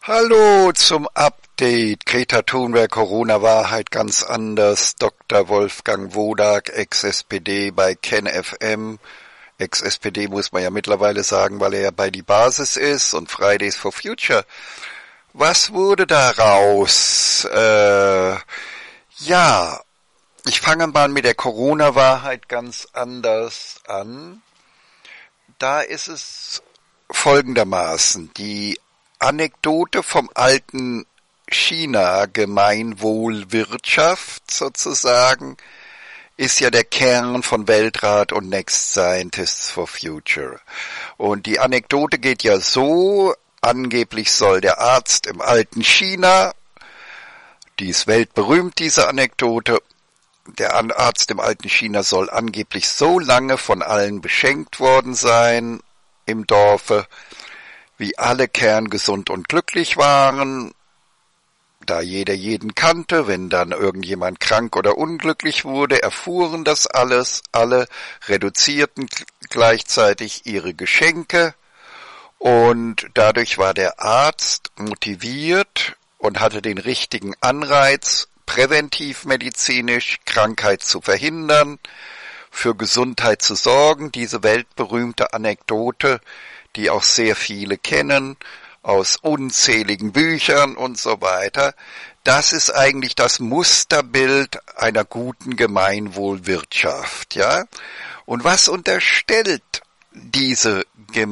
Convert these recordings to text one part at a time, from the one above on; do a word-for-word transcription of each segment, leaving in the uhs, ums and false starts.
Hallo zum Update. Greta Thunberg, Corona-Wahrheit ganz anders. Doktor Wolfgang Wodak, Ex-S P D bei KenFM. M. Ex-S P D muss man ja mittlerweile sagen, weil er ja bei die Basis ist und Fridays for Future. Was wurde daraus? Äh, ja, ich fange mal mit der Corona-Wahrheit ganz anders an. Da ist es folgendermaßen: Die Anekdote vom alten China, Gemeinwohlwirtschaft sozusagen, ist ja der Kern von Weltrat und Next Scientists for Future. Und die Anekdote geht ja so: Angeblich soll der Arzt im alten China, die ist weltberühmt, diese Anekdote, der Arzt im alten China soll angeblich so lange von allen beschenkt worden sein im Dorfe, wie alle kerngesund und glücklich waren, da jeder jeden kannte. Wenn dann irgendjemand krank oder unglücklich wurde, erfuhren das alles, alle reduzierten gleichzeitig ihre Geschenke und dadurch war der Arzt motiviert und hatte den richtigen Anreiz, präventivmedizinisch Krankheit zu verhindern, für Gesundheit zu sorgen. Diese weltberühmte Anekdote, die auch sehr viele kennen, aus unzähligen Büchern und so weiter. Das ist eigentlich das Musterbild einer guten Gemeinwohlwirtschaft, ja? Und was unterstellt diese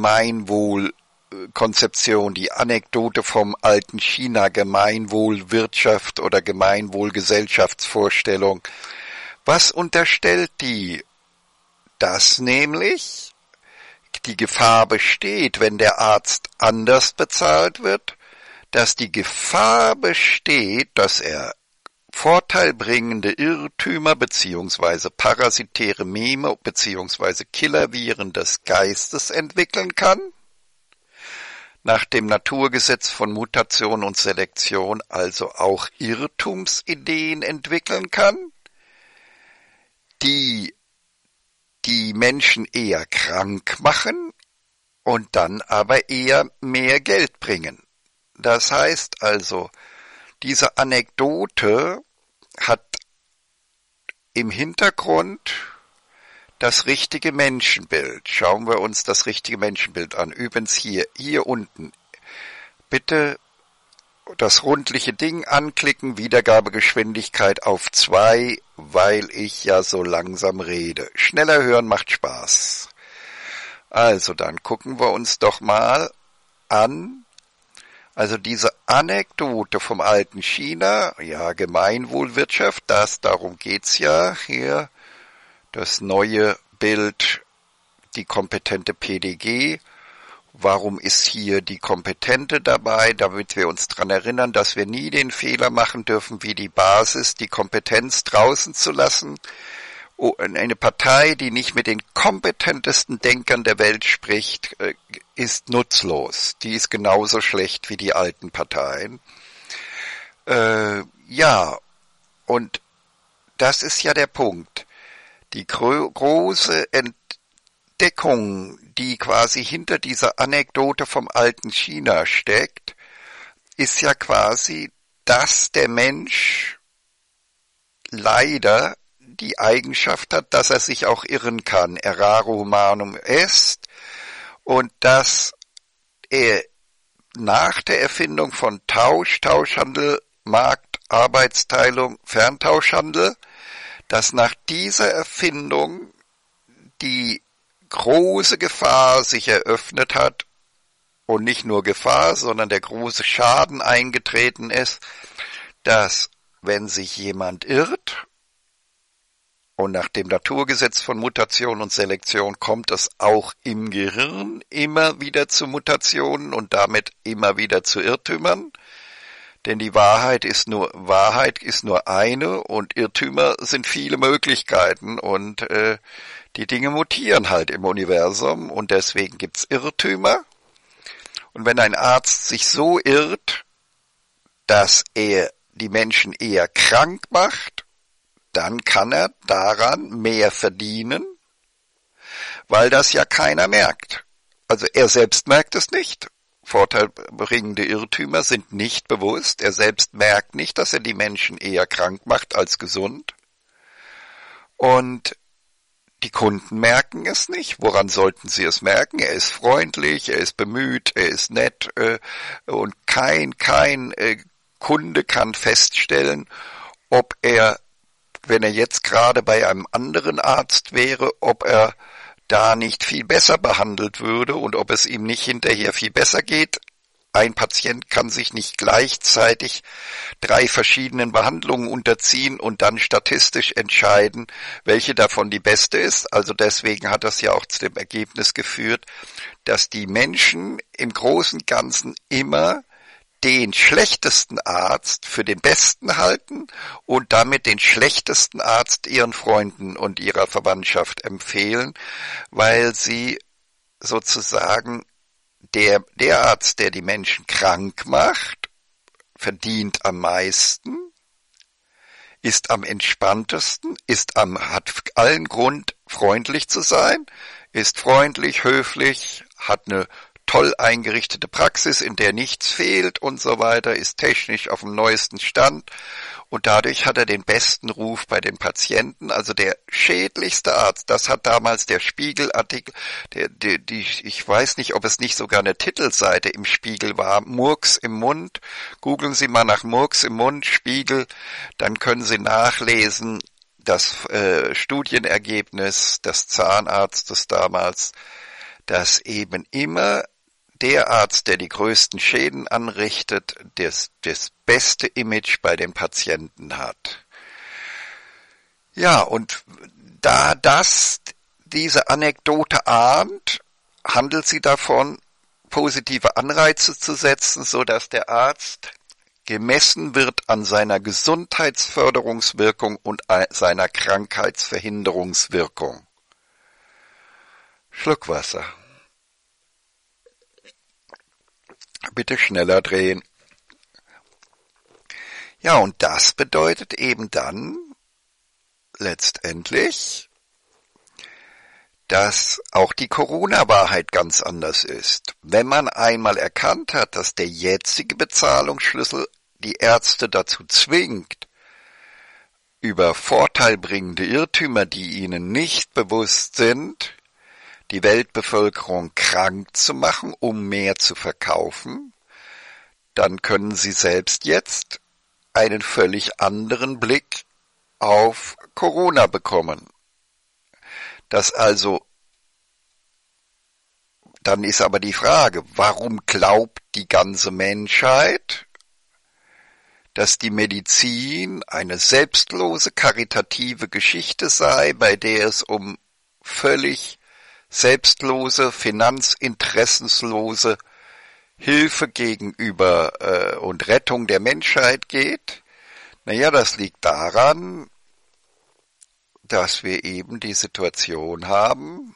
Gemeinwohlkonzeption, die Anekdote vom alten China, Gemeinwohlwirtschaft oder Gemeinwohlgesellschaftsvorstellung? Was unterstellt die? Das nämlich die Gefahr besteht, wenn der Arzt anders bezahlt wird, dass die Gefahr besteht, dass er vorteilbringende Irrtümer bzw. parasitäre Meme bzw. Killerviren des Geistes entwickeln kann, nach dem Naturgesetz von Mutation und Selektion also auch Irrtumsideen entwickeln kann, die die Menschen eher krank machen und dann aber eher mehr Geld bringen. Das heißt also, diese Anekdote hat im Hintergrund das richtige Menschenbild. Schauen wir uns das richtige Menschenbild an. Übrigens hier, hier unten. Bitte das rundliche Ding anklicken, Wiedergabegeschwindigkeit auf zwei, weil ich ja so langsam rede. Schneller hören macht Spaß. Also dann gucken wir uns doch mal an, also diese Anekdote vom alten China, ja, Gemeinwohlwirtschaft, das, darum geht's ja hier, das neue Bild, die kompetente P D G. Warum ist hier die Kompetente dabei? Damit wir uns daran erinnern, dass wir nie den Fehler machen dürfen, wie die Basis, die Kompetenz draußen zu lassen. Eine Partei, die nicht mit den kompetentesten Denkern der Welt spricht, ist nutzlos. Die ist genauso schlecht wie die alten Parteien. Äh, ja, und das ist ja der Punkt. Die gro- große Entdeckung, die quasi hinter dieser Anekdote vom alten China steckt, ist ja quasi, dass der Mensch leider die Eigenschaft hat, dass er sich auch irren kann. Errare humanum est. Und dass er nach der Erfindung von Tausch, Tauschhandel, Markt, Arbeitsteilung, Ferntauschhandel, dass nach dieser Erfindung die große Gefahr sich eröffnet hat und nicht nur Gefahr, sondern der große Schaden eingetreten ist, dass wenn sich jemand irrt und nach dem Naturgesetz von Mutation und Selektion kommt es auch im Gehirn immer wieder zu Mutationen und damit immer wieder zu Irrtümern, denn die Wahrheit ist nur Wahrheit ist nur eine und Irrtümer sind viele Möglichkeiten und äh, die Dinge mutieren halt im Universum und deswegen gibt's Irrtümer. Und wenn ein Arzt sich so irrt, dass er die Menschen eher krank macht, dann kann er daran mehr verdienen, weil das ja keiner merkt. Also er selbst merkt es nicht. vorteilbringende Irrtümer sind nicht bewusst. Er selbst merkt nicht, dass er die Menschen eher krank macht als gesund. Und die Kunden merken es nicht. Woran sollten sie es merken? Er ist freundlich, er ist bemüht, er ist nett äh, und kein, kein äh, Kunde kann feststellen, ob er, wenn er jetzt gerade bei einem anderen Arzt wäre, ob er da nicht viel besser behandelt würde und ob es ihm nicht hinterher viel besser geht. Ein Patient kann sich nicht gleichzeitig drei verschiedenen Behandlungen unterziehen und dann statistisch entscheiden, welche davon die beste ist. Also deswegen hat das ja auch zu dem Ergebnis geführt, dass die Menschen im Großen und Ganzen immer den schlechtesten Arzt für den besten halten und damit den schlechtesten Arzt ihren Freunden und ihrer Verwandtschaft empfehlen, weil sie sozusagen der, der Arzt, der die Menschen krank macht, verdient am meisten, ist am entspanntesten, ist am, hat allen Grund, freundlich zu sein, ist freundlich, höflich, hat eine toll eingerichtete Praxis, in der nichts fehlt und so weiter, ist technisch auf dem neuesten Stand und dadurch hat er den besten Ruf bei den Patienten, also der schädlichste Arzt. Das hat damals der Spiegelartikel, der, der, die, ich weiß nicht, ob es nicht sogar eine Titelseite im Spiegel war, Murks im Mund. Googeln Sie mal nach Murks im Mund, Spiegel, dann können Sie nachlesen, das äh, Studienergebnis des Zahnarztes damals, dass eben immer der Arzt, der die größten Schäden anrichtet, das, das beste Image bei den Patienten hat. Ja, und da das diese Anekdote ahnt, handelt sie davon, positive Anreize zu setzen, so dass der Arzt gemessen wird an seiner Gesundheitsförderungswirkung und seiner Krankheitsverhinderungswirkung. Schluck Wasser. Bitte schneller drehen. Ja, und das bedeutet eben dann letztendlich, dass auch die Corona-Wahrheit ganz anders ist. Wenn man einmal erkannt hat, dass der jetzige Bezahlungsschlüssel die Ärzte dazu zwingt, über vorteilbringende Irrtümer, die ihnen nicht bewusst sind, die Weltbevölkerung krank zu machen, um mehr zu verkaufen, dann können sie selbst jetzt einen völlig anderen Blick auf Corona bekommen. Das also, dann ist aber die Frage, warum glaubt die ganze Menschheit, dass die Medizin eine selbstlose, karitative Geschichte sei, bei der es um völlig selbstlose, finanzinteressenslose Hilfe gegenüber äh, und Rettung der Menschheit geht? Naja, das liegt daran, dass wir eben die Situation haben,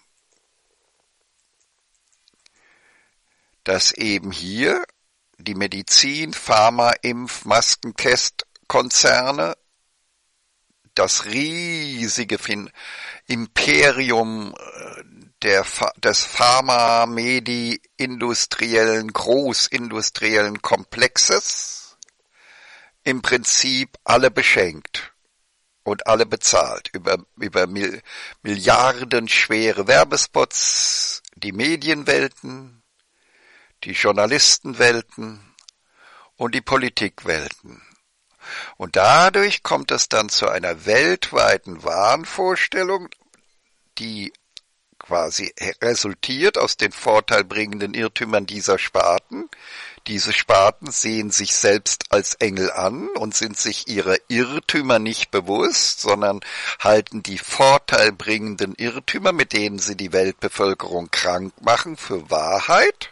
dass eben hier die Medizin, Pharma, Impf-, Masken-, Testkonzerne das riesige fin- Imperium der, des Pharma-Medi-industriellen, großindustriellen Komplexes im Prinzip alle beschenkt und alle bezahlt über, über Mil- milliardenschwere Werbespots, die Medienwelten, die Journalistenwelten und die Politikwelten. Und dadurch kommt es dann zu einer weltweiten Wahnvorstellung, die quasi resultiert aus den vorteilbringenden Irrtümern dieser Sparten. Diese Sparten sehen sich selbst als Engel an und sind sich ihrer Irrtümer nicht bewusst, sondern halten die vorteilbringenden Irrtümer, mit denen sie die Weltbevölkerung krank machen, für Wahrheit.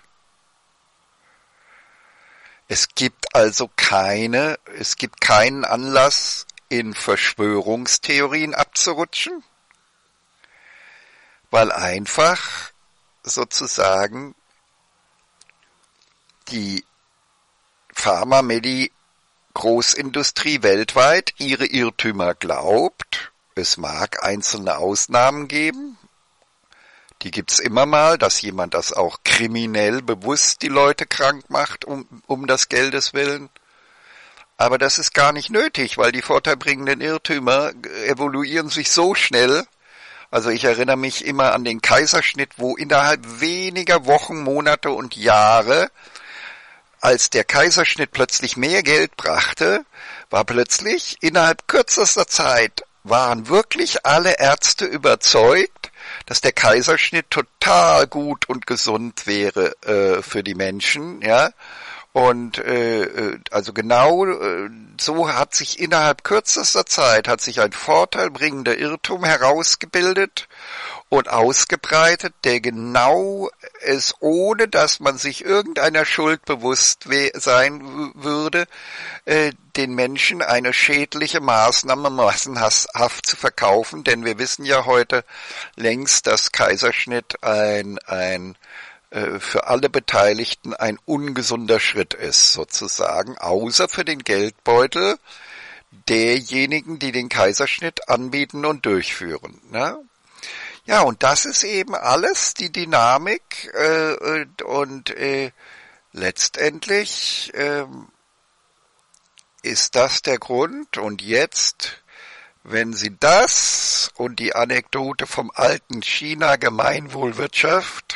Es gibt also keine, es gibt keinen Anlass, in Verschwörungstheorien abzurutschen, weil einfach sozusagen die Pharma-Medi-Großindustrie weltweit ihre Irrtümer glaubt. Es mag einzelne Ausnahmen geben, Die gibt's immer mal, dass jemand das auch kriminell bewusst die Leute krank macht, um, um des Geldes willen. Aber das ist gar nicht nötig, weil die vorteilbringenden Irrtümer evoluieren sich so schnell. Also ich erinnere mich immer an den Kaiserschnitt, wo innerhalb weniger Wochen, Monate und Jahre, als der Kaiserschnitt plötzlich mehr Geld brachte, war plötzlich innerhalb kürzester Zeit, waren wirklich alle Ärzte überzeugt, dass der Kaiserschnitt total gut und gesund wäre äh, für die Menschen, ja. Und äh, also genau äh, so hat sich innerhalb kürzester Zeit hat sich ein vorteilbringender Irrtum herausgebildet und ausgebreitet, der genau es, ohne dass man sich irgendeiner Schuld bewusst sein würde, äh, den Menschen eine schädliche Maßnahme massenhaft zu verkaufen. Denn wir wissen ja heute längst, dass Kaiserschnitt ein ein für alle Beteiligten ein ungesunder Schritt ist, sozusagen, außer für den Geldbeutel derjenigen, die den Kaiserschnitt anbieten und durchführen. Ne? Ja, und das ist eben alles die Dynamik äh, und äh, letztendlich äh, ist das der Grund. Und jetzt, wenn Sie das und die Anekdote vom alten China Gemeinwohlwirtschaft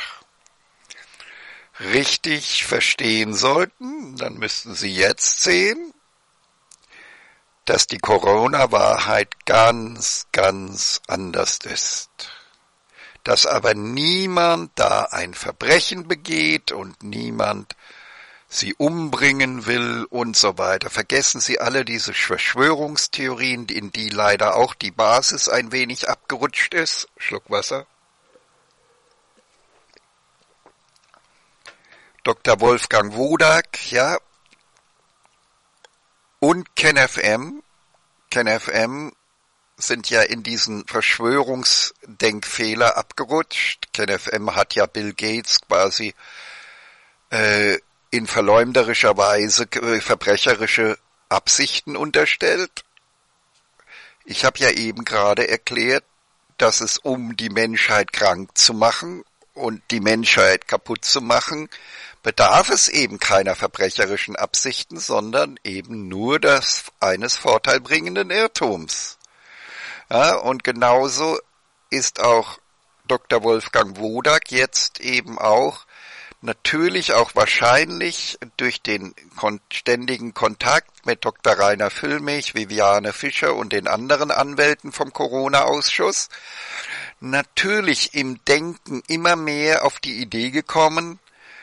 richtig verstehen sollten, dann müssten Sie jetzt sehen, dass die Corona-Wahrheit ganz, ganz anders ist. Dass aber niemand da ein Verbrechen begeht und niemand sie umbringen will und so weiter. Vergessen Sie alle diese Verschwörungstheorien, in die leider auch die Basis ein wenig abgerutscht ist. Schluck Wasser. Doktor Wolfgang Wodak, ja, und KenFM. KenFM sind ja in diesen Verschwörungsdenkfehler abgerutscht. KenFM hat ja Bill Gates quasi äh, in verleumderischer Weise äh, verbrecherische Absichten unterstellt. Ich habe ja eben gerade erklärt, dass es um die Menschheit krank zu machen und die Menschheit kaputt zu machen, bedarf es eben keiner verbrecherischen Absichten, sondern eben nur des eines vorteilbringenden Irrtums. Ja, und genauso ist auch Doktor Wolfgang Wodak jetzt eben auch natürlich auch wahrscheinlich durch den ständigen Kontakt mit Doktor Rainer Füllmich, Viviane Fischer und den anderen Anwälten vom Corona-Ausschuss natürlich im Denken immer mehr auf die Idee gekommen,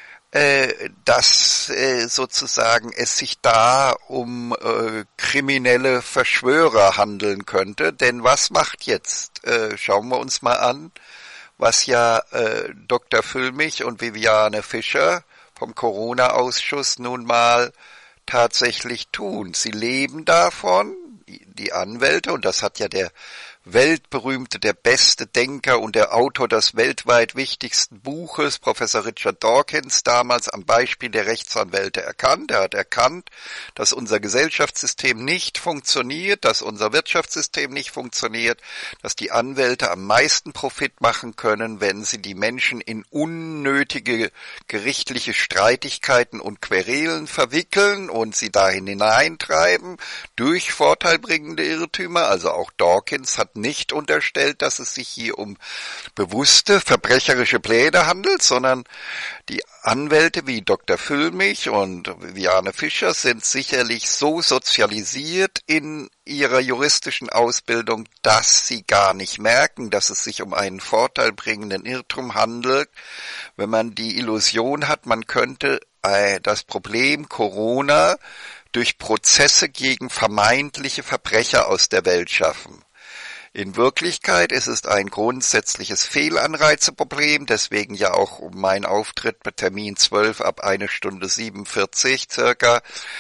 äh, dass äh, sozusagen es sich da um äh, kriminelle Verschwörer handeln könnte. Denn was macht jetzt, äh, schauen wir uns mal an, was ja äh, Doktor Füllmich und Viviane Fischer vom Corona-Ausschuss nun mal tatsächlich tun. Sie leben davon, die, die Anwälte, und das hat ja der weltberühmte, der beste Denker und der Autor des weltweit wichtigsten Buches, Professor Richard Dawkins, damals am Beispiel der Rechtsanwälte erkannt. Er hat erkannt, dass unser Gesellschaftssystem nicht funktioniert, dass unser Wirtschaftssystem nicht funktioniert, dass die Anwälte am meisten Profit machen können, wenn sie die Menschen in unnötige gerichtliche Streitigkeiten und Querelen verwickeln und sie dahin hineintreiben durch vorteilbringende Irrtümer. Also auch Dawkins hat nicht unterstellt, dass es sich hier um bewusste verbrecherische Pläne handelt, sondern die Anwälte wie Doktor Füllmich und Viviane Fischer sind sicherlich so sozialisiert in ihrer juristischen Ausbildung, dass sie gar nicht merken, dass es sich um einen vorteilbringenden Irrtum handelt, wenn man die Illusion hat, man könnte äh, das Problem Corona durch Prozesse gegen vermeintliche Verbrecher aus der Welt schaffen. In Wirklichkeit ist es ein grundsätzliches Fehlanreizeproblem, deswegen ja auch mein Auftritt mit Termin zwölf ab eine Stunde siebenundvierzig circa,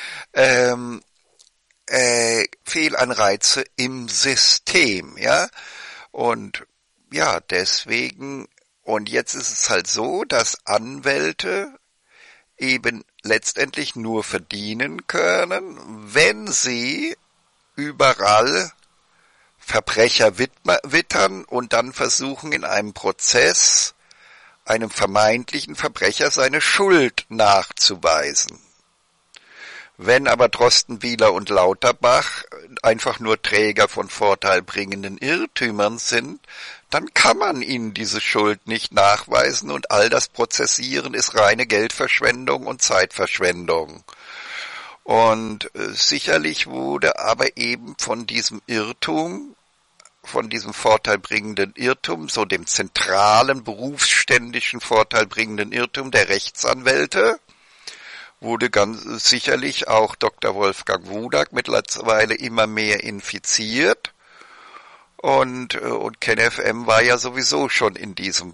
ähm, äh, Fehlanreize im System, ja, und ja, deswegen, und jetzt ist es halt so, dass Anwälte eben letztendlich nur verdienen können, wenn sie überall Verbrecher wittern und dann versuchen in einem Prozess einem vermeintlichen Verbrecher seine Schuld nachzuweisen. Wenn aber Drosten, Wieler und Lauterbach einfach nur Träger von vorteilbringenden Irrtümern sind, dann kann man ihnen diese Schuld nicht nachweisen und all das Prozessieren ist reine Geldverschwendung und Zeitverschwendung. Und äh, sicherlich wurde aber eben von diesem Irrtum, von diesem vorteilbringenden Irrtum, so dem zentralen berufsständischen vorteilbringenden Irrtum der Rechtsanwälte, wurde ganz sicherlich auch Doktor Wolfgang Wodak mittlerweile immer mehr infiziert. Und, und KenFM war ja sowieso schon in diesem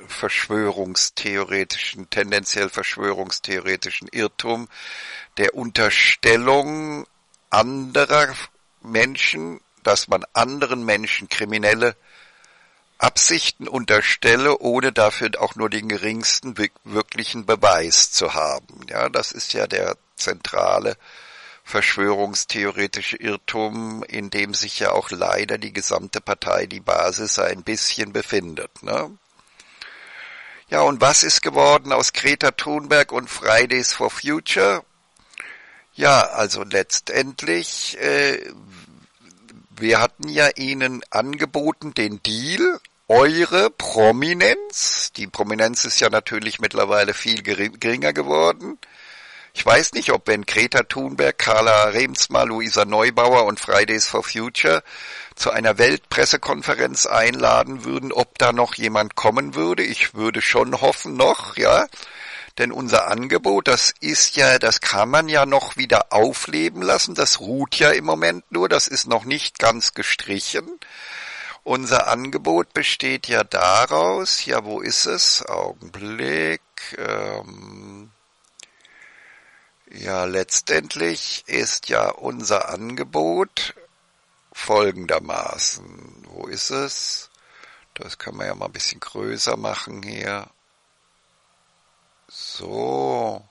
verschwörungstheoretischen, tendenziell verschwörungstheoretischen Irrtum der Unterstellung anderer Menschen, dass man anderen Menschen kriminelle Absichten unterstelle, ohne dafür auch nur den geringsten wirklichen Beweis zu haben. Ja, das ist ja der zentrale verschwörungstheoretische Irrtum, in dem sich ja auch leider die gesamte Partei, die Basis, ein bisschen befindet. Ne? Ja, und was ist geworden aus Greta Thunberg und Fridays for Future? Ja, also letztendlich, äh, wir hatten ja ihnen angeboten den Deal, eure Prominenz, die Prominenz ist ja natürlich mittlerweile viel geringer geworden. Ich weiß nicht, ob wenn Greta Thunberg, Carla Remsmar, Luisa Neubauer und Fridays for Future zu einer Weltpressekonferenz einladen würden, ob da noch jemand kommen würde. Ich würde schon hoffen noch, ja. Denn unser Angebot, das ist ja, das kann man ja noch wieder aufleben lassen. Das ruht ja im Moment nur, das ist noch nicht ganz gestrichen. Unser Angebot besteht ja daraus, ja, wo ist es? Augenblick, ähm, ja, letztendlich ist ja unser Angebot folgendermaßen. Wo ist es? Das kann man ja mal ein bisschen größer machen hier. So.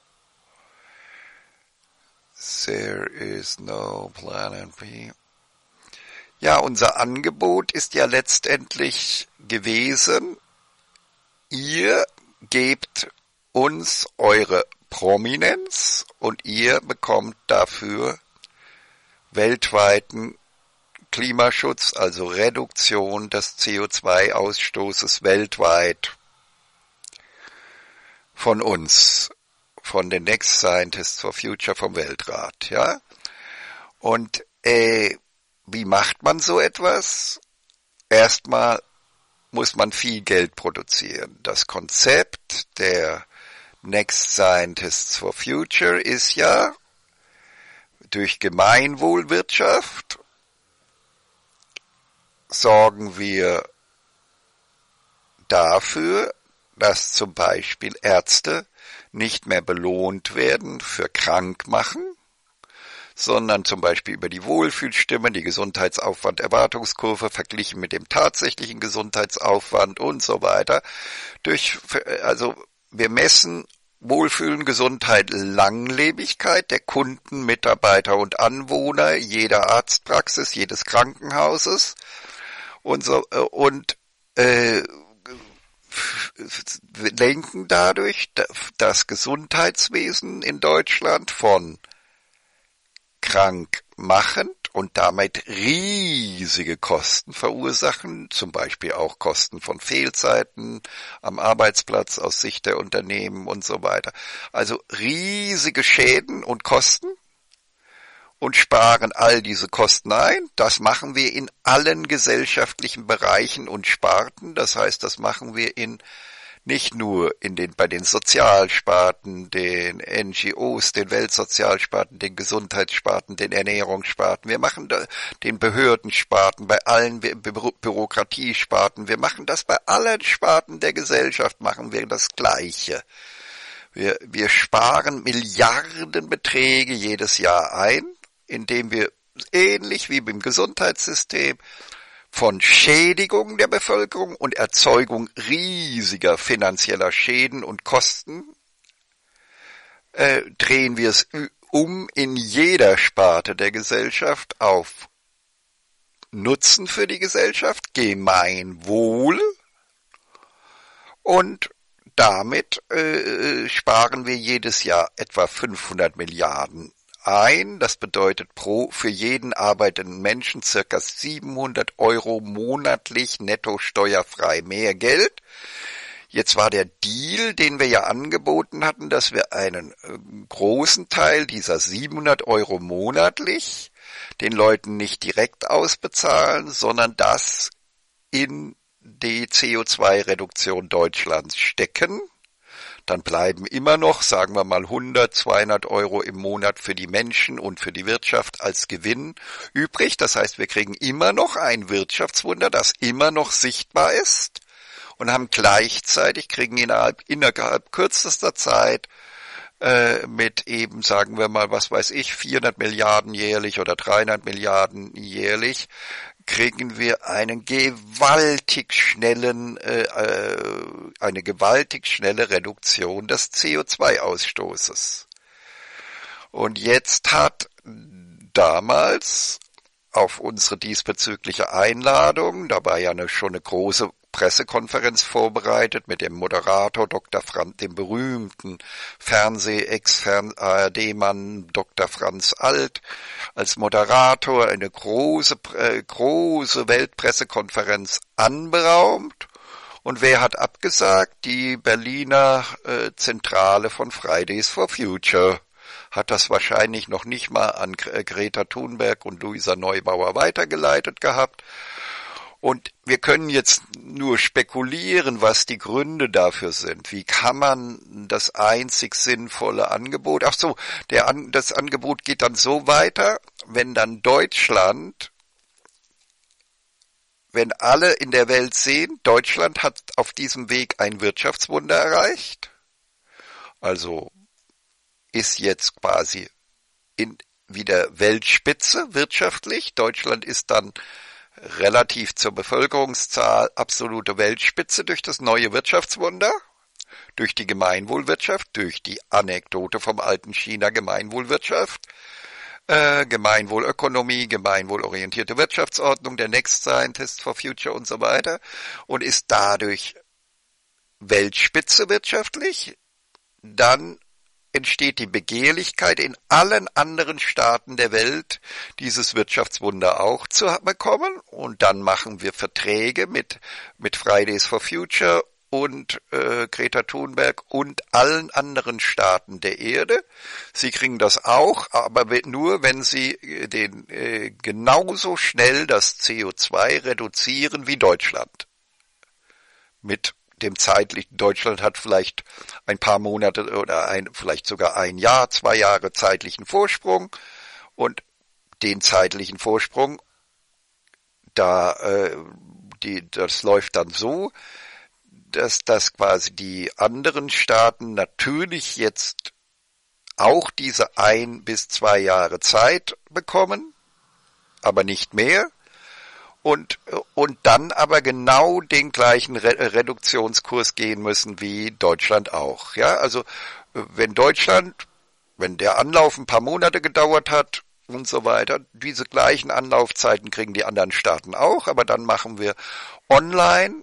There is no plan B. Ja, unser Angebot ist ja letztendlich gewesen, ihr gebt uns eure Prominenz und ihr bekommt dafür weltweiten Klimaschutz, also Reduktion des C O zwei Ausstoßes weltweit von uns, von den Next Scientists for Future vom Weltrat, ja. Und äh, wie macht man so etwas? Erstmal muss man viel Geld produzieren. Das Konzept der Next Scientists for Future ist ja, durch Gemeinwohlwirtschaft sorgen wir dafür, dass zum Beispiel Ärzte nicht mehr belohnt werden für Krankmachen, sondern zum Beispiel über die Wohlfühlstimme, die Gesundheitsaufwand-Erwartungskurve verglichen mit dem tatsächlichen Gesundheitsaufwand und so weiter. Durch, also wir messen Wohlfühlen, Gesundheit, Langlebigkeit der Kunden, Mitarbeiter und Anwohner jeder Arztpraxis, jedes Krankenhauses und so und äh, lenken dadurch das Gesundheitswesen in Deutschland von krank machend und damit riesige Kosten verursachen, zum Beispiel auch Kosten von Fehlzeiten am Arbeitsplatz aus Sicht der Unternehmen und so weiter. Also riesige Schäden und Kosten und sparen all diese Kosten ein. Das machen wir in allen gesellschaftlichen Bereichen und Sparten. Das heißt, das machen wir in nicht nur in den, bei den Sozialsparten, den N G Os, den Weltsozialsparten, den Gesundheitssparten, den Ernährungssparten. Wir machen da, den Behördensparten, bei allen Bü Bürokratiesparten. Wir machen das bei allen Sparten der Gesellschaft, machen wir das Gleiche. Wir, wir sparen Milliardenbeträge jedes Jahr ein, indem wir ähnlich wie beim Gesundheitssystem von Schädigung der Bevölkerung und Erzeugung riesiger finanzieller Schäden und Kosten äh, drehen wir es um in jeder Sparte der Gesellschaft auf Nutzen für die Gesellschaft, Gemeinwohl und damit äh, sparen wir jedes Jahr etwa fünfhundert Milliarden ein. Das bedeutet pro für jeden arbeitenden Menschen circa siebenhundert Euro monatlich netto steuerfrei mehr Geld. Jetzt war der Deal, den wir ja angeboten hatten, dass wir einen äh, großen Teil dieser siebenhundert Euro monatlich den Leuten nicht direkt ausbezahlen, sondern das in die C O zwei Reduktion Deutschlands stecken. Dann bleiben immer noch, sagen wir mal, hundert, zweihundert Euro im Monat für die Menschen und für die Wirtschaft als Gewinn übrig. Das heißt, wir kriegen immer noch ein Wirtschaftswunder, das immer noch sichtbar ist, und haben gleichzeitig, kriegen innerhalb, innerhalb kürzester Zeit äh, mit eben, sagen wir mal, was weiß ich, vierhundert Milliarden jährlich oder dreihundert Milliarden jährlich, kriegen wir einen gewaltig schnellen, äh, eine gewaltig schnelle Reduktion des C O zwei Ausstoßes. Und jetzt hat damals auf unsere diesbezügliche Einladung, da war ja eine, schon eine große Pressekonferenz vorbereitet mit dem Moderator Doktor Franz, dem berühmten Fernseh-Ex-A R D-Mann Doktor Franz Alt als Moderator, eine große, äh, große Weltpressekonferenz anberaumt. Und wer hat abgesagt? Die Berliner äh, Zentrale von Fridays for Future hat das wahrscheinlich noch nicht mal an Greta Thunberg und Luisa Neubauer weitergeleitet gehabt. Und wir können jetzt nur spekulieren, was die Gründe dafür sind. Wie kann man das einzig sinnvolle Angebot, ach so, der, das Angebot geht dann so weiter, wenn dann Deutschland, wenn alle in der Welt sehen, Deutschland hat auf diesem Weg ein Wirtschaftswunder erreicht, also ist jetzt quasi in wieder Weltspitze wirtschaftlich, Deutschland ist dann relativ zur Bevölkerungszahl absolute Weltspitze durch das neue Wirtschaftswunder, durch die Gemeinwohlwirtschaft, durch die Anekdote vom alten China Gemeinwohlwirtschaft, äh, Gemeinwohlökonomie, gemeinwohlorientierte Wirtschaftsordnung, der Next Scientist for Future und so weiter, und ist dadurch Weltspitze wirtschaftlich. Dann entsteht die Begehrlichkeit in allen anderen Staaten der Welt, dieses Wirtschaftswunder auch zu bekommen. Und dann machen wir Verträge mit, mit Fridays for Future und äh, Greta Thunberg und allen anderen Staaten der Erde. Sie kriegen das auch, aber nur, wenn sie den, äh, genauso schnell das C O zwei reduzieren wie Deutschland. Mit dem zeitlichen, Deutschland hat vielleicht ein paar Monate oder ein, vielleicht sogar ein Jahr, zwei Jahre zeitlichen Vorsprung, und den zeitlichen Vorsprung, da, äh, die, das läuft dann so, dass, dass quasi die anderen Staaten natürlich jetzt auch diese ein bis zwei Jahre Zeit bekommen, aber nicht mehr. Und, und dann aber genau den gleichen Re- Reduktionskurs gehen müssen wie Deutschland auch. Ja, also wenn Deutschland, wenn der Anlauf ein paar Monate gedauert hat und so weiter, diese gleichen Anlaufzeiten kriegen die anderen Staaten auch, aber dann machen wir online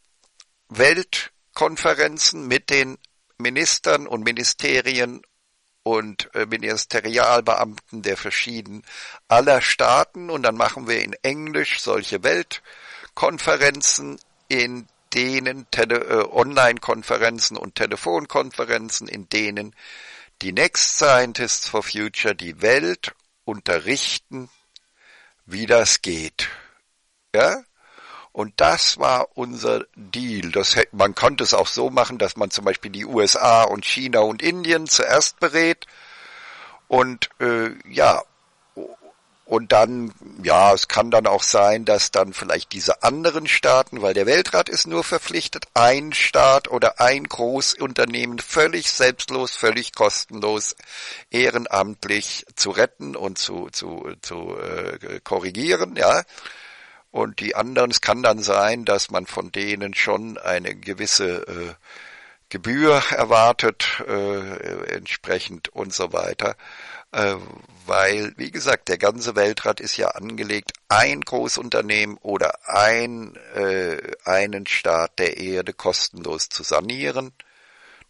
Weltkonferenzen mit den Ministern und Ministerien und äh, Ministerialbeamten der verschiedenen aller Staaten, und dann machen wir in Englisch solche Weltkonferenzen, in denen Tele- äh, Online-Konferenzen und Telefonkonferenzen, in denen die Next Scientists for Future die Welt unterrichten, wie das geht. Ja? Und das war unser Deal. Das, man konnte es auch so machen, dass man zum Beispiel die U S A und China und Indien zuerst berät. Und äh, ja, und dann, ja, es kann dann auch sein, dass dann vielleicht diese anderen Staaten, weil der Weltrat ist nur verpflichtet, ein Staat oder ein Großunternehmen völlig selbstlos, völlig kostenlos, ehrenamtlich zu retten und zu, zu, zu äh, korrigieren, ja. Und die anderen, es kann dann sein, dass man von denen schon eine gewisse äh, Gebühr erwartet, äh, entsprechend und so weiter. Äh, weil, wie gesagt, der ganze Weltrat ist ja angelegt, ein Großunternehmen oder ein, äh, einen Staat der Erde kostenlos zu sanieren.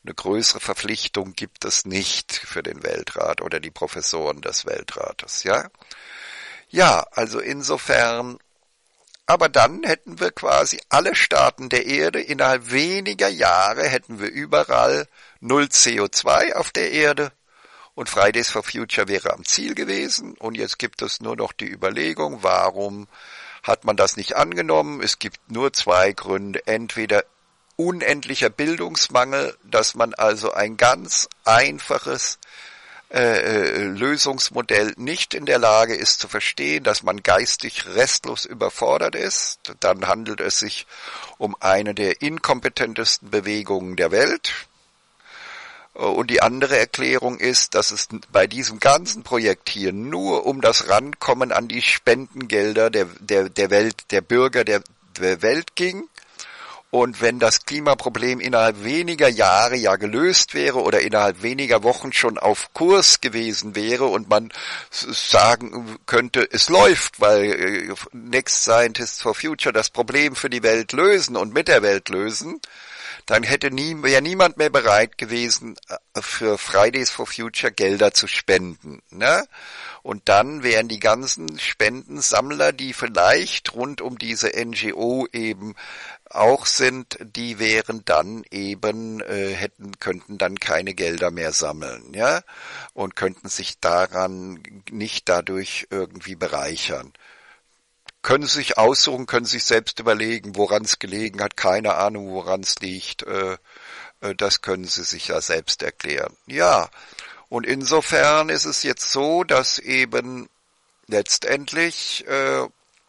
Eine größere Verpflichtung gibt es nicht für den Weltrat oder die Professoren des Weltrates, ja? Ja, also insofern, aber dann hätten wir quasi alle Staaten der Erde, innerhalb weniger Jahre hätten wir überall null C O zwei auf der Erde und Fridays for Future wäre am Ziel gewesen und jetzt gibt es nur noch die Überlegung, warum hat man das nicht angenommen? Es gibt nur zwei Gründe, entweder unendlicher Bildungsmangel, dass man also ein ganz einfaches Äh, Lösungsmodell nicht in der Lage ist zu verstehen, dass man geistig restlos überfordert ist, dann handelt es sich um eine der inkompetentesten Bewegungen der Welt. Und die andere Erklärung ist, dass es bei diesem ganzen Projekt hier nur um das Rankommen an die Spendengelder der, der, der Welt, der Bürger der, der Welt ging. Und wenn das Klimaproblem innerhalb weniger Jahre ja gelöst wäre oder innerhalb weniger Wochen schon auf Kurs gewesen wäre und man sagen könnte, es läuft, weil Next Scientists for Future das Problem für die Welt lösen und mit der Welt lösen, dann hätte nie, wäre niemand mehr bereit gewesen, für Fridays for Future Gelder zu spenden, ne? Und dann wären die ganzen Spendensammler, die vielleicht rund um diese N G O eben auch sind, die wären dann eben, äh, hätten, könnten dann keine Gelder mehr sammeln, ja, und könnten sich daran nicht dadurch irgendwie bereichern. Können Sie sich aussuchen, können sich selbst überlegen, woran es gelegen hat, keine Ahnung, woran es liegt, äh, äh, das können Sie sich ja selbst erklären. Ja, und insofern ist es jetzt so, dass eben letztendlich, äh,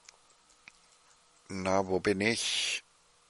na, wo bin ich?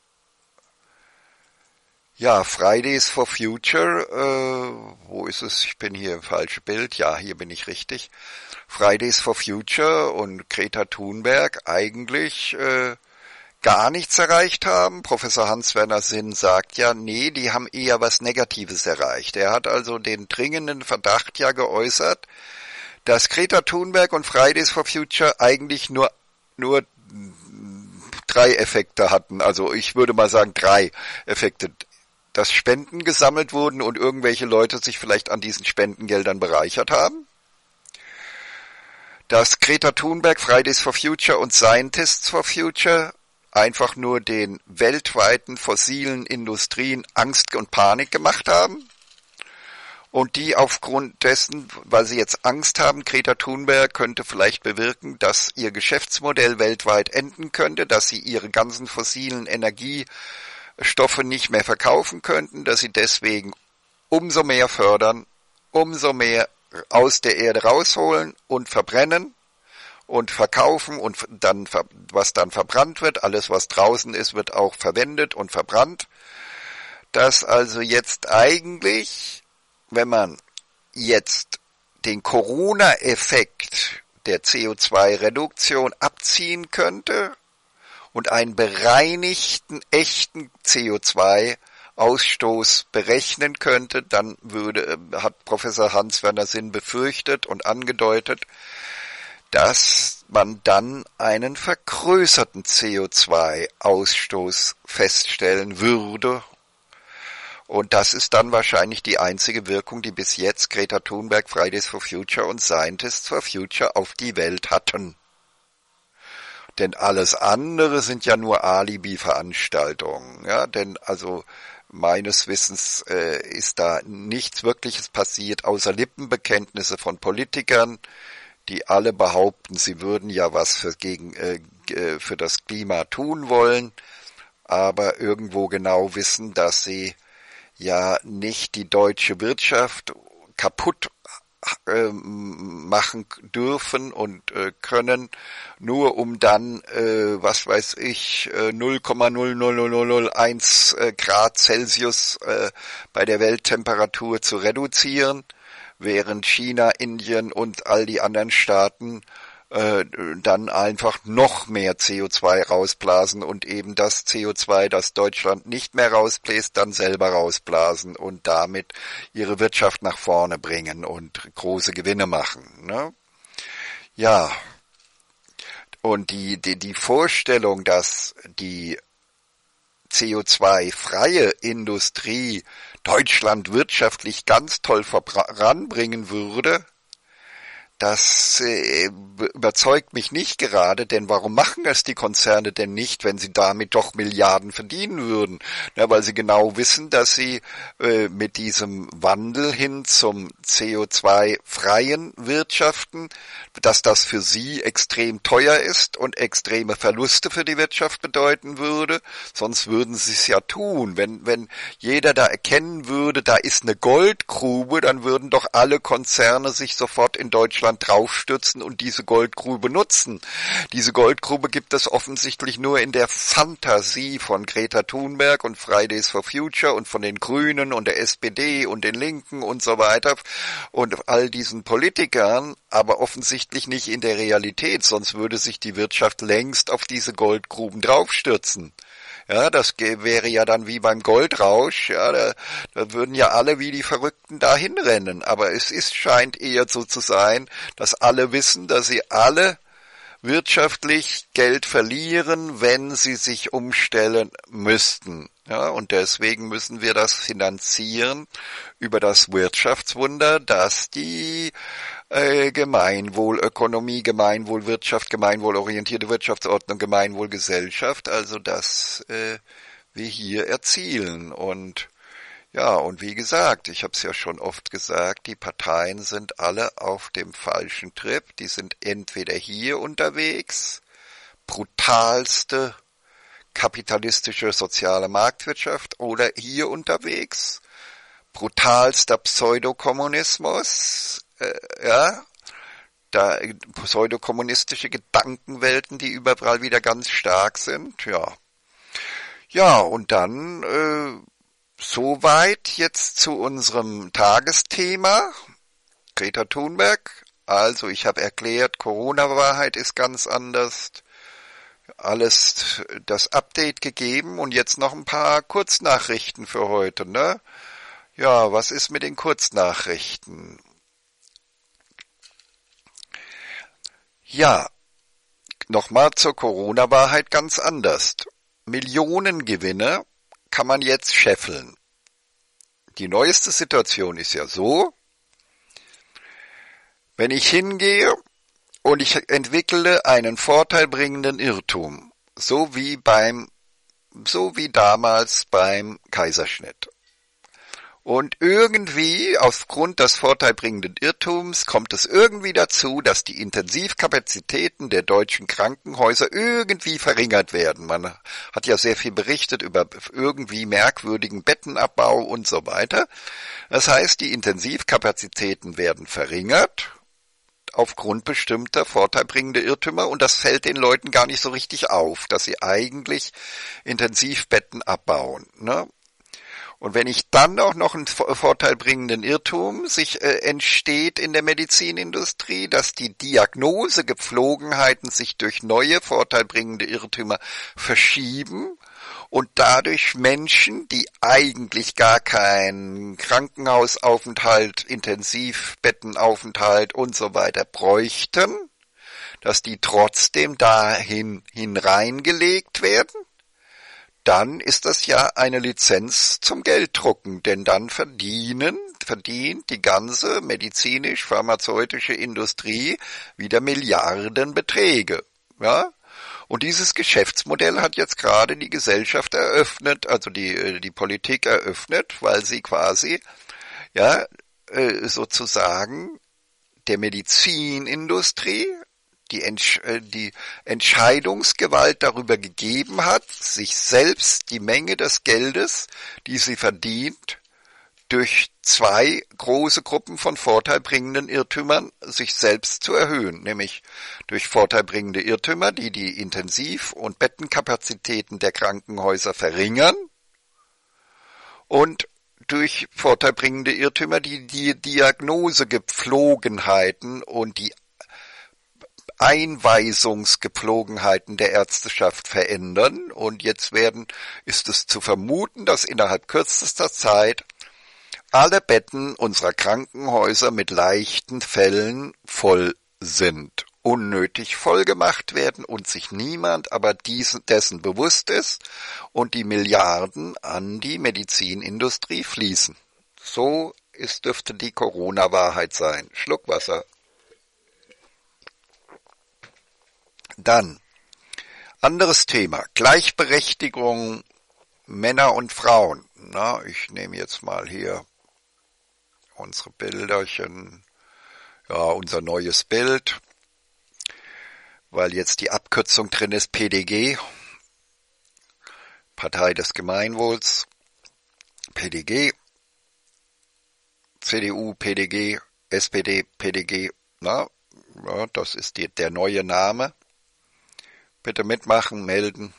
Ja, Fridays for Future, äh, wo ist es? Ich bin hier im falschen Bild. Ja, hier bin ich richtig. Fridays for Future und Greta Thunberg eigentlich äh, gar nichts erreicht haben. Professor Hans-Werner Sinn sagt ja, nee, die haben eher was Negatives erreicht. Er hat also den dringenden Verdacht ja geäußert, dass Greta Thunberg und Fridays for Future eigentlich nur nur drei Effekte hatten. Also ich würde mal sagen drei Effekte. Dass Spenden gesammelt wurden und irgendwelche Leute sich vielleicht an diesen Spendengeldern bereichert haben. Dass Greta Thunberg, Fridays for Future und Scientists for Future einfach nur den weltweiten fossilen Industrien Angst und Panik gemacht haben. Und die aufgrund dessen, weil sie jetzt Angst haben, Greta Thunberg könnte vielleicht bewirken, dass ihr Geschäftsmodell weltweit enden könnte, dass sie ihre ganzen fossilen Energie Stoffe nicht mehr verkaufen könnten, dass sie deswegen umso mehr fördern, umso mehr aus der Erde rausholen und verbrennen und verkaufen und dann, was dann verbrannt wird, alles was draußen ist, wird auch verwendet und verbrannt. Dass also jetzt eigentlich, wenn man jetzt den Corona-Effekt der C O zwei Reduktion abziehen könnte, und einen bereinigten, echten C O zwei Ausstoß berechnen könnte, dann würde, hat Professor Hans-Werner Sinn befürchtet und angedeutet, dass man dann einen vergrößerten C O zwei Ausstoß feststellen würde. Und das ist dann wahrscheinlich die einzige Wirkung, die bis jetzt Greta Thunberg, Fridays for Future und Scientists for Future auf die Welt hatten. Denn alles andere sind ja nur Alibi-Veranstaltungen. Ja, denn also meines Wissens äh, ist da nichts Wirkliches passiert, außer Lippenbekenntnisse von Politikern, die alle behaupten, sie würden ja was für, gegen, äh, für das Klima tun wollen, aber irgendwo genau wissen, dass sie ja nicht die deutsche Wirtschaft kaputt äh, machen dürfen und äh, können, nur um dann, äh, was weiß ich, äh, null Komma null null null null null eins äh, Grad Celsius äh, bei der Welttemperatur zu reduzieren, während China, Indien und all die anderen Staaten äh, dann einfach noch mehr C O zwei rausblasen und eben das C O zwei, das Deutschland nicht mehr rausbläst, dann selber rausblasen und damit ihre Wirtschaft nach vorne bringen und große Gewinne machen, ne? Ja, und die, die, die Vorstellung, dass die C O zwei freie Industrie Deutschland wirtschaftlich ganz toll voranbringen würde, das äh, überzeugt mich nicht gerade, denn warum machen es die Konzerne denn nicht, wenn sie damit doch Milliarden verdienen würden? Ja, weil sie genau wissen, dass sie äh, mit diesem Wandel hin zum C O zwei freien Wirtschaften, dass das für sie extrem teuer ist und extreme Verluste für die Wirtschaft bedeuten würde. Sonst würden sie es ja tun. Wenn, wenn jeder da erkennen würde, da ist eine Goldgrube, dann würden doch alle Konzerne sich sofort in Deutschland draufstürzen und diese Goldgrube nutzen. Diese Goldgrube gibt es offensichtlich nur in der Fantasie von Greta Thunberg und Fridays for Future und von den Grünen und der S P D und den Linken und so weiter und all diesen Politikern, aber offensichtlich nicht in der Realität, sonst würde sich die Wirtschaft längst auf diese Goldgruben draufstürzen. Ja, das wäre ja dann wie beim Goldrausch, ja, da, da würden ja alle wie die Verrückten dahin rennen, aber es ist, scheint eher so zu sein, dass alle wissen, dass sie alle wirtschaftlich Geld verlieren, wenn sie sich umstellen müssten. Ja, und deswegen müssen wir das finanzieren über das Wirtschaftswunder, das die äh, Gemeinwohlökonomie, Gemeinwohlwirtschaft, gemeinwohlorientierte Wirtschaftsordnung, Gemeinwohlgesellschaft, also das äh, wir hier erzielen. Und ja, und wie gesagt, ich habe es ja schon oft gesagt, die Parteien sind alle auf dem falschen Trip. Die sind entweder hier unterwegs, brutalste kapitalistische soziale Marktwirtschaft, oder hier unterwegs, brutalster Pseudokommunismus, äh, ja, da pseudokommunistische Gedankenwelten, die überall wieder ganz stark sind, ja. Ja, und dann äh, soweit jetzt zu unserem Tagesthema, Greta Thunberg. Also ich habe erklärt, Corona-Wahrheit ist ganz anders, alles das Update gegeben und jetzt noch ein paar Kurznachrichten für heute, ne? Ja, was ist mit den Kurznachrichten? Ja, nochmal zur Corona-Wahrheit ganz anders. Millionengewinne kann man jetzt scheffeln. Die neueste Situation ist ja so, wenn ich hingehe und ich entwickle einen vorteilbringenden Irrtum, so wie beim, so wie damals beim Kaiserschnitt. Und irgendwie, aufgrund des vorteilbringenden Irrtums, kommt es irgendwie dazu, dass die Intensivkapazitäten der deutschen Krankenhäuser irgendwie verringert werden. Man hat ja sehr viel berichtet über irgendwie merkwürdigen Bettenabbau und so weiter. Das heißt, die Intensivkapazitäten werden verringert aufgrund bestimmter vorteilbringender Irrtümer, und das fällt den Leuten gar nicht so richtig auf, dass sie eigentlich Intensivbetten abbauen, ne? Und wenn ich dann auch noch einen vorteilbringenden Irrtum sich äh, entsteht in der Medizinindustrie, dass die Diagnosegepflogenheiten sich durch neue vorteilbringende Irrtümer verschieben und dadurch Menschen, die eigentlich gar keinen Krankenhausaufenthalt, Intensivbettenaufenthalt und so weiter bräuchten, dass die trotzdem dahin hineingelegt werden, dann ist das ja eine Lizenz zum Gelddrucken, denn dann verdienen, verdient die ganze medizinisch-pharmazeutische Industrie wieder Milliardenbeträge, ja? Und dieses Geschäftsmodell hat jetzt gerade die Gesellschaft eröffnet, also die, die Politik eröffnet, weil sie quasi, ja, sozusagen der Medizinindustrie die, Entsch- die Entscheidungsgewalt darüber gegeben hat, sich selbst die Menge des Geldes, die sie verdient, durch zwei große Gruppen von vorteilbringenden Irrtümern sich selbst zu erhöhen, nämlich durch vorteilbringende Irrtümer, die die Intensiv- und Bettenkapazitäten der Krankenhäuser verringern, und durch vorteilbringende Irrtümer, die die Diagnosegepflogenheiten und die Einweisungsgepflogenheiten der Ärzteschaft verändern. Und jetzt werden, ist es zu vermuten, dass innerhalb kürzester Zeit alle Betten unserer Krankenhäuser mit leichten Fällen voll sind. unnötig vollgemacht werden und sich niemand aber diesen, dessen bewusst ist und die Milliarden an die Medizinindustrie fließen. So ist, dürfte die Corona-Wahrheit sein. Schluck Wasser. Dann, anderes Thema, Gleichberechtigung Männer und Frauen. Na, ich nehme jetzt mal hier unsere Bilderchen, ja, unser neues Bild, weil jetzt die Abkürzung drin ist, P D G, Partei des Gemeinwohls, P D G, C D U, P D G, S P D, P D G, na, ja, das ist die, der neue Name. Bitte mitmachen, melden.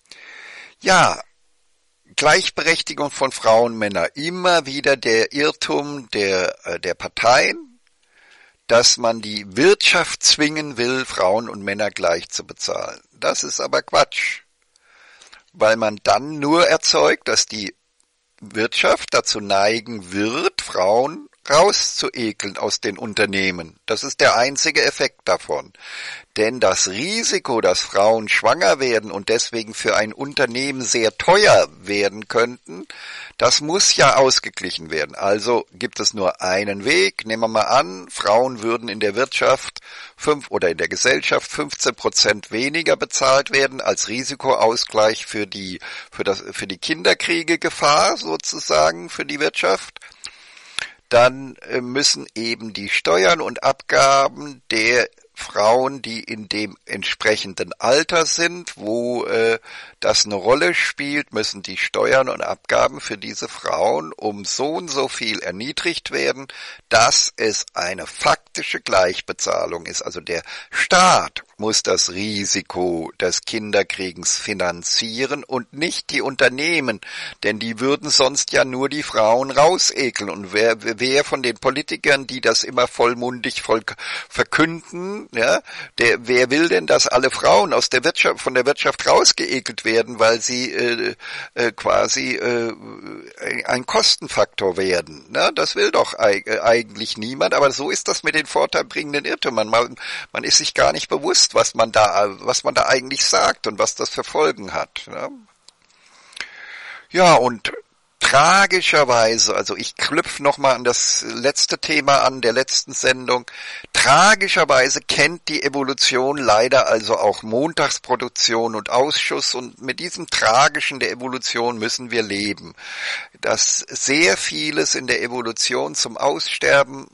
Ja, Gleichberechtigung von Frauen und Männern. Immer wieder der Irrtum der, der Parteien, dass man die Wirtschaft zwingen will, Frauen und Männer gleich zu bezahlen. Das ist aber Quatsch, weil man dann nur erzeugt, dass die Wirtschaft dazu neigen wird, Frauen rauszuekeln aus den Unternehmen. Das ist der einzige Effekt davon. Denn das Risiko, dass Frauen schwanger werden und deswegen für ein Unternehmen sehr teuer werden könnten, das muss ja ausgeglichen werden. Also gibt es nur einen Weg. Nehmen wir mal an, Frauen würden in der Wirtschaft fünf oder in der Gesellschaft fünfzehn Prozent weniger bezahlt werden als Risikoausgleich für die, für das, für die Kinderkriegegefahr sozusagen für die Wirtschaft. Dann müssen eben die Steuern und Abgaben der Frauen, die in dem entsprechenden Alter sind, wo äh, das eine Rolle spielt, müssen die Steuern und Abgaben für diese Frauen um so und so viel erniedrigt werden, dass es eine faktische Gleichbezahlung ist. Also der Staat muss das Risiko des Kinderkriegens finanzieren und nicht die Unternehmen, denn die würden sonst ja nur die Frauen rausekeln. Und wer, wer von den Politikern, die das immer vollmundig voll verkünden, ja, der, wer will denn, dass alle Frauen aus der Wirtschaft, von der Wirtschaft rausgeekelt werden, weil sie äh, äh, quasi äh, ein Kostenfaktor werden? Na, das will doch äh, eigentlich niemand, aber so ist das mit den vorteilbringenden Irrtümern. Man, man ist sich gar nicht bewusst, was man da, was man da eigentlich sagt und was das für Folgen hat. Ja, ja und tragischerweise, also ich knüpfe nochmal an das letzte Thema an, der letzten Sendung, tragischerweise kennt die Evolution leider also auch Montagsproduktion und Ausschuss und mit diesem Tragischen der Evolution müssen wir leben. Dass sehr vieles in der Evolution zum Aussterben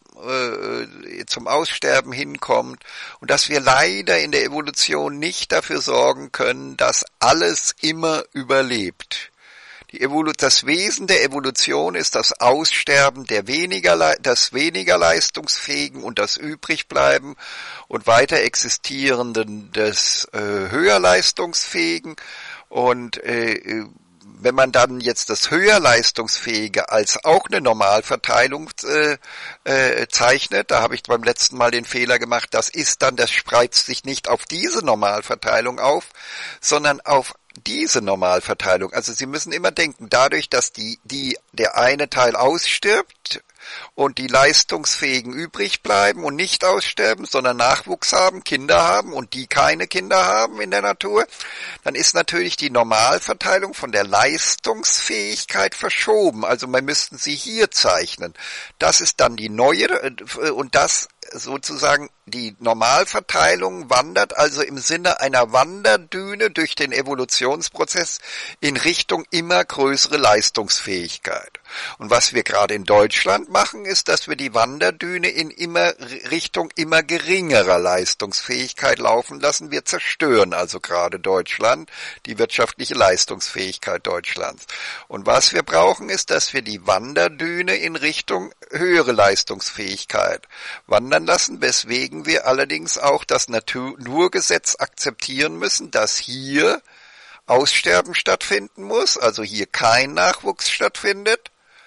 äh, zum Aussterben hinkommt und dass wir leider in der Evolution nicht dafür sorgen können, dass alles immer überlebt. Die Evolu- das Wesen der Evolution ist das Aussterben der weniger, das weniger leistungsfähigen und das Übrigbleiben und weiter existierenden des äh, höher leistungsfähigen. Und äh, wenn man dann jetzt das höher leistungsfähige als auch eine Normalverteilung äh, äh, zeichnet, da habe ich beim letzten Mal den Fehler gemacht, das ist dann, das spreizt sich nicht auf diese Normalverteilung auf, sondern auf diese Normalverteilung. Also Sie müssen immer denken, dadurch, dass die, die, der eine Teil ausstirbt und die Leistungsfähigen übrig bleiben und nicht aussterben, sondern Nachwuchs haben, Kinder haben und die keine Kinder haben in der Natur, dann ist natürlich die Normalverteilung von der Leistungsfähigkeit verschoben. Also wir müssten sie hier zeichnen. Das ist dann die neue und das sozusagen die Normalverteilung wandert also im Sinne einer Wanderdüne durch den Evolutionsprozess in Richtung immer größere Leistungsfähigkeit. Und was wir gerade in Deutschland machen, ist, dass wir die Wanderdüne in immer Richtung immer geringerer Leistungsfähigkeit laufen lassen. Wir zerstören also gerade Deutschland, die wirtschaftliche Leistungsfähigkeit Deutschlands. Und was wir brauchen, ist, dass wir die Wanderdüne in Richtung höhere Leistungsfähigkeit wandern lassen, weswegen wir allerdings auch das Naturgesetz akzeptieren müssen, dass hier Aussterben stattfinden muss, also hier kein Nachwuchs stattfindet,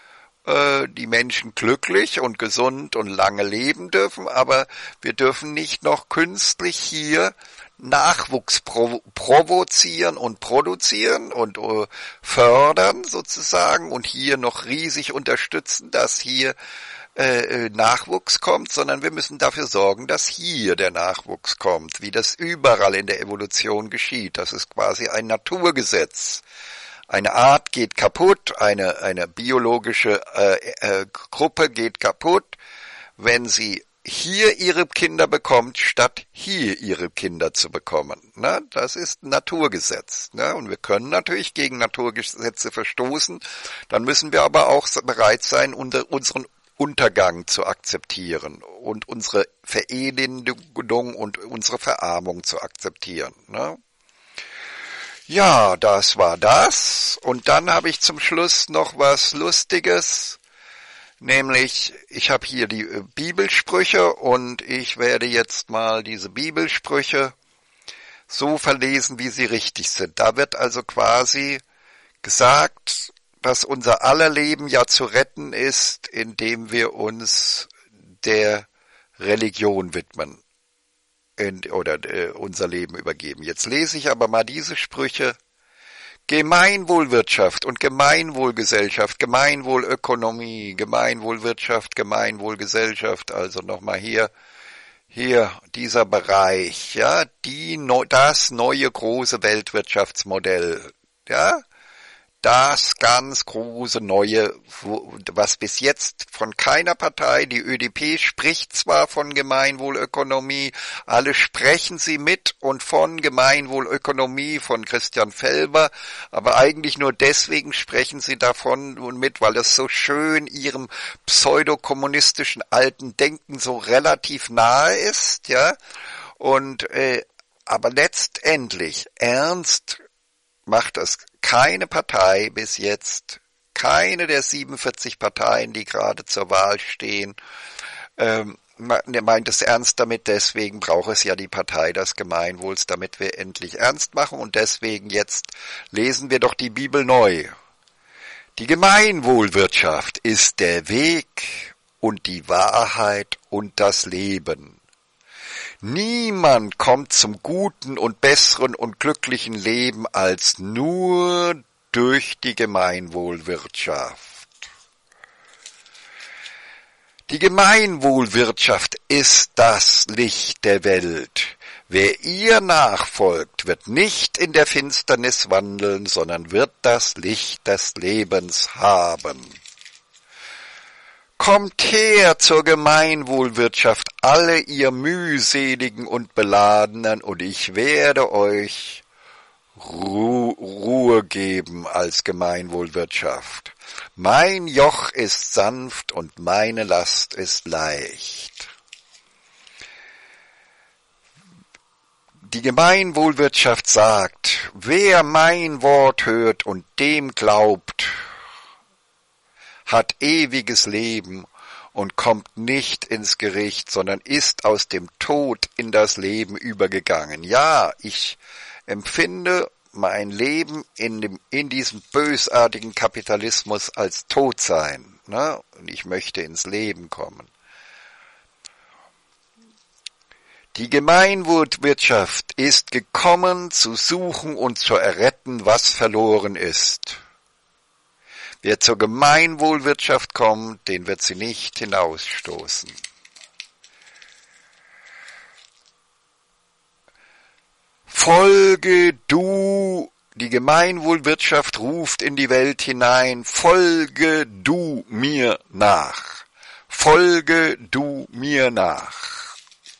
äh, die Menschen glücklich und gesund und lange leben dürfen, aber wir dürfen nicht noch künstlich hier Nachwuchs provo- provozieren und produzieren und uh, fördern sozusagen und hier noch riesig unterstützen, dass hier äh, Nachwuchs kommt, sondern wir müssen dafür sorgen, dass hier der Nachwuchs kommt, wie das überall in der Evolution geschieht. Das ist quasi ein Naturgesetz. Eine Art geht kaputt, eine, eine biologische äh, äh, Gruppe geht kaputt, wenn sie hier ihre Kinder bekommt, statt hier ihre Kinder zu bekommen. Na, das ist ein Naturgesetz. Na, und wir können natürlich gegen Naturgesetze verstoßen, dann müssen wir aber auch bereit sein, unter unseren Untergang zu akzeptieren und unsere Verelendung und unsere Verarmung zu akzeptieren. Ne? Ja, das war das. Und dann habe ich zum Schluss noch was Lustiges, nämlich ich habe hier die Bibelsprüche und ich werde jetzt mal diese Bibelsprüche so verlesen, wie sie richtig sind. Da wird also quasi gesagt, dass unser aller Leben ja zu retten ist, indem wir uns der Religion widmen in, oder äh, unser Leben übergeben. Jetzt lese ich aber mal diese Sprüche. Gemeinwohlwirtschaft und Gemeinwohlgesellschaft, Gemeinwohlökonomie, Gemeinwohlwirtschaft, Gemeinwohlgesellschaft, also nochmal hier, hier dieser Bereich, ja, die, das neue große Weltwirtschaftsmodell, ja, das ganz große Neue, was bis jetzt von keiner Partei, die Ö D P spricht zwar von Gemeinwohlökonomie, alle sprechen sie mit und von Gemeinwohlökonomie von Christian Felber, aber eigentlich nur deswegen sprechen sie davon und mit, weil es so schön ihrem pseudokommunistischen alten Denken so relativ nahe ist, ja, und, äh, aber letztendlich ernst macht es keine Partei bis jetzt, keine der siebenundvierzig Parteien, die gerade zur Wahl stehen, ähm, meint es ernst damit, deswegen braucht es ja die Partei des Gemeinwohls, damit wir endlich ernst machen und deswegen jetzt lesen wir doch die Bibel neu. Die Gemeinwohlwirtschaft ist der Weg und die Wahrheit und das Leben. Niemand kommt zum guten und besseren und glücklichen Leben als nur durch die Gemeinwohlwirtschaft. Die Gemeinwohlwirtschaft ist das Licht der Welt. Wer ihr nachfolgt, wird nicht in der Finsternis wandeln, sondern wird das Licht des Lebens haben. Kommt her zur Gemeinwohlwirtschaft, alle ihr mühseligen und Beladenen, und ich werde euch Ru- Ruhe geben als Gemeinwohlwirtschaft. Mein Joch ist sanft und meine Last ist leicht. Die Gemeinwohlwirtschaft sagt, wer mein Wort hört und dem glaubt, hat ewiges Leben und kommt nicht ins Gericht, sondern ist aus dem Tod in das Leben übergegangen. Ja, ich empfinde mein Leben in dem, in diesem bösartigen Kapitalismus als tot sein, ne? Und ich möchte ins Leben kommen. Die Gemeinwohlwirtschaft ist gekommen, zu suchen und zu erretten, was verloren ist. Wer zur Gemeinwohlwirtschaft kommt, den wird sie nicht hinausstoßen. Folge du, die Gemeinwohlwirtschaft ruft in die Welt hinein, folge du mir nach. Folge du mir nach.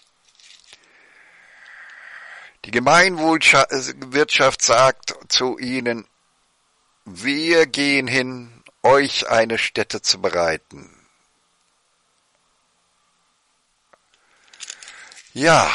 Die Gemeinwohlwirtschaft sagt zu ihnen, wir gehen hin, euch eine Stätte zu bereiten. Ja,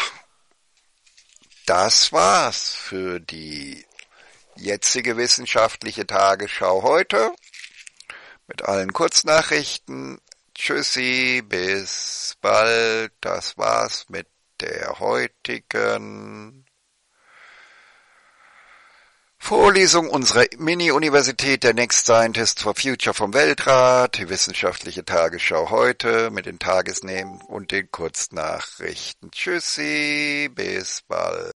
das war's für die jetzige wissenschaftliche Tagesschau heute mit allen Kurznachrichten. Tschüssi, bis bald. Das war's mit der heutigen Vorlesung unserer Mini-Universität der Next Scientist for Future vom Weltrat, die wissenschaftliche Tagesschau heute mit den Tagesnehmen und den Kurznachrichten. Tschüssi, bis bald.